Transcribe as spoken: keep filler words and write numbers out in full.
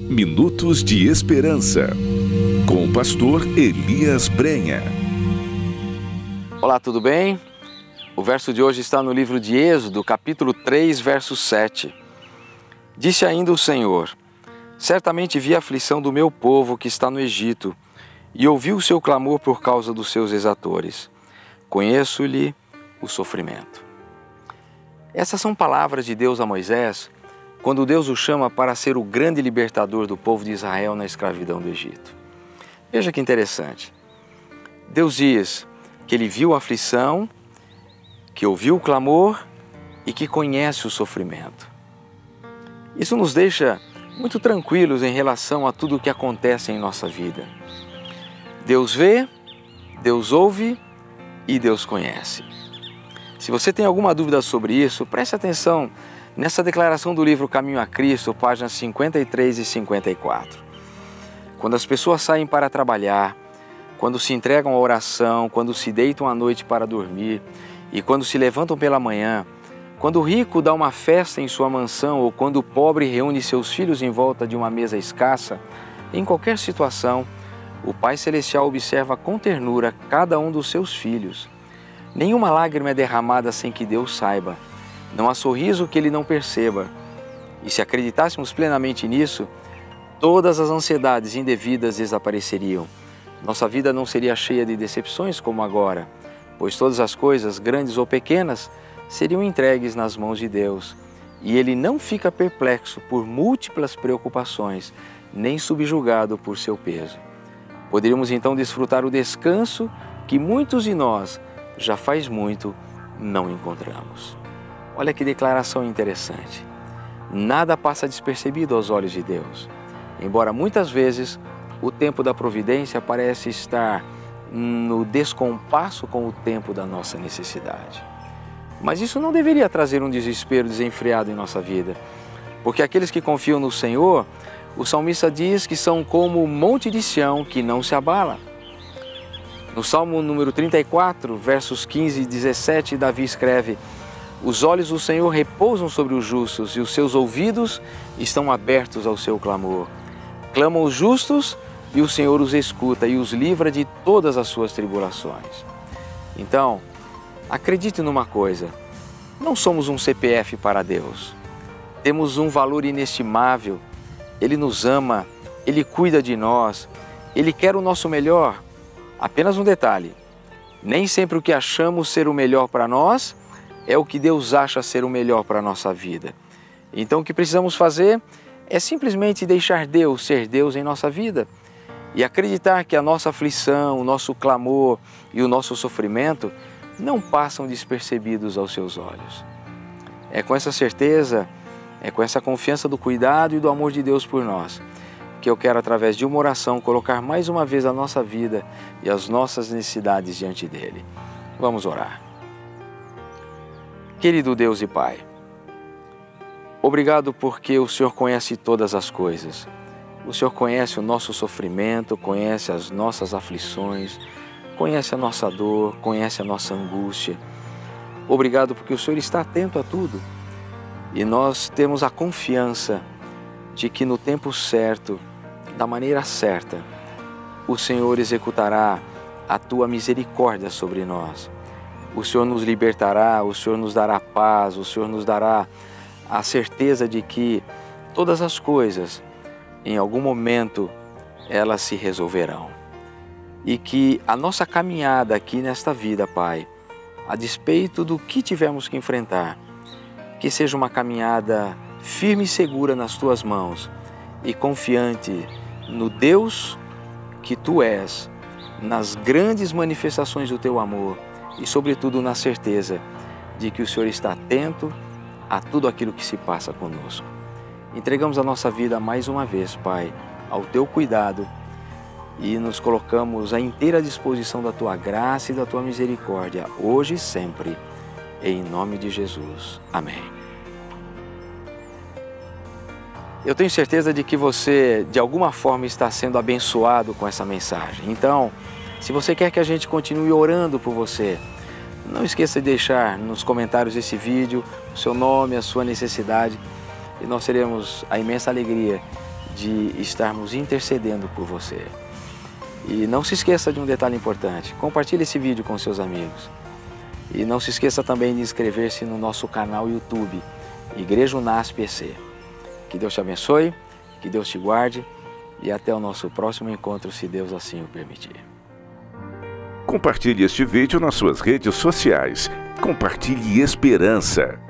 Minutos de Esperança, com o pastor Elias Brenha. Olá, tudo bem? O verso de hoje está no livro de Êxodo, capítulo três, verso sete. Disse ainda o Senhor: certamente vi a aflição do meu povo que está no Egito, e ouvi o seu clamor por causa dos seus exatores. Conheço-lhe o sofrimento. Essas são palavras de Deus a Moisés, quando Deus o chama para ser o grande libertador do povo de Israel na escravidão do Egito. Veja que interessante. Deus diz que ele viu a aflição, que ouviu o clamor e que conhece o sofrimento. Isso nos deixa muito tranquilos em relação a tudo o que acontece em nossa vida. Deus vê, Deus ouve e Deus conhece. Se você tem alguma dúvida sobre isso, preste atenção nessa declaração do livro Caminho a Cristo, páginas cinquenta e três e cinquenta e quatro. Quando as pessoas saem para trabalhar, quando se entregam à oração, quando se deitam à noite para dormir e quando se levantam pela manhã, quando o rico dá uma festa em sua mansão ou quando o pobre reúne seus filhos em volta de uma mesa escassa, em qualquer situação, o Pai Celestial observa com ternura cada um dos seus filhos. Nenhuma lágrima é derramada sem que Deus saiba. Não há sorriso que Ele não perceba. E se acreditássemos plenamente nisso, todas as ansiedades indevidas desapareceriam. Nossa vida não seria cheia de decepções como agora, pois todas as coisas, grandes ou pequenas, seriam entregues nas mãos de Deus. E Ele não fica perplexo por múltiplas preocupações, nem subjugado por seu peso. Poderíamos então desfrutar o descanso que muitos de nós já faz muito não encontramos. Olha que declaração interessante. Nada passa despercebido aos olhos de Deus. Embora muitas vezes o tempo da providência parece estar no descompasso com o tempo da nossa necessidade. Mas isso não deveria trazer um desespero desenfreado em nossa vida, porque aqueles que confiam no Senhor, o salmista diz que são como o monte de Sião que não se abala. No Salmo número trinta e quatro, versos quinze e dezessete, Davi escreve: os olhos do Senhor repousam sobre os justos e os seus ouvidos estão abertos ao seu clamor. Clamam os justos e o Senhor os escuta e os livra de todas as suas tribulações. Então, acredite numa coisa: não somos um C P F para Deus. Temos um valor inestimável. Ele nos ama, Ele cuida de nós, Ele quer o nosso melhor. Apenas um detalhe: nem sempre o que achamos ser o melhor para nós é o que Deus acha ser o melhor para a nossa vida. Então o que precisamos fazer é simplesmente deixar Deus ser Deus em nossa vida e acreditar que a nossa aflição, o nosso clamor e o nosso sofrimento não passam despercebidos aos seus olhos. É com essa certeza, é com essa confiança do cuidado e do amor de Deus por nós, que eu quero, através de uma oração, colocar mais uma vez a nossa vida e as nossas necessidades diante dEle. Vamos orar. Querido Deus e Pai, obrigado porque o Senhor conhece todas as coisas. O Senhor conhece o nosso sofrimento, conhece as nossas aflições, conhece a nossa dor, conhece a nossa angústia. Obrigado porque o Senhor está atento a tudo e nós temos a confiança de que no tempo certo, da maneira certa, o Senhor executará a Tua misericórdia sobre nós. O Senhor nos libertará, o Senhor nos dará paz, o Senhor nos dará a certeza de que todas as coisas, em algum momento, elas se resolverão. E que a nossa caminhada aqui nesta vida, Pai, a despeito do que tivermos que enfrentar, que seja uma caminhada firme e segura nas Tuas mãos e confiante no Deus que Tu és, nas grandes manifestações do Teu amor e, sobretudo, na certeza de que o Senhor está atento a tudo aquilo que se passa conosco. Entregamos a nossa vida mais uma vez, Pai, ao Teu cuidado e nos colocamos à inteira disposição da Tua graça e da Tua misericórdia, hoje e sempre, em nome de Jesus. Amém. Eu tenho certeza de que você, de alguma forma, está sendo abençoado com essa mensagem. Então, se você quer que a gente continue orando por você, não esqueça de deixar nos comentários desse vídeo o seu nome, a sua necessidade, e nós teremos a imensa alegria de estarmos intercedendo por você. E não se esqueça de um detalhe importante, compartilhe esse vídeo com seus amigos. E não se esqueça também de inscrever-se no nosso canal YouTube, Igreja Unasp E C. Que Deus te abençoe, que Deus te guarde e até o nosso próximo encontro, se Deus assim o permitir. Compartilhe este vídeo nas suas redes sociais. Compartilhe esperança.